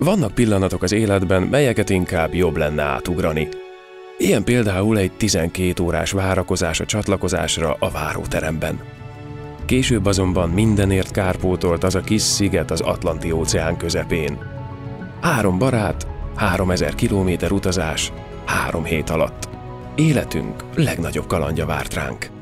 Vannak pillanatok az életben, melyeket inkább jobb lenne átugrani. Ilyen például egy 12 órás várakozás a csatlakozásra a váróteremben. Később azonban mindenért kárpótolt az a kis sziget az Atlanti-óceán közepén. 3 barát, 3000 kilométer utazás, 3 hét alatt. Életünk legnagyobb kalandja várt ránk.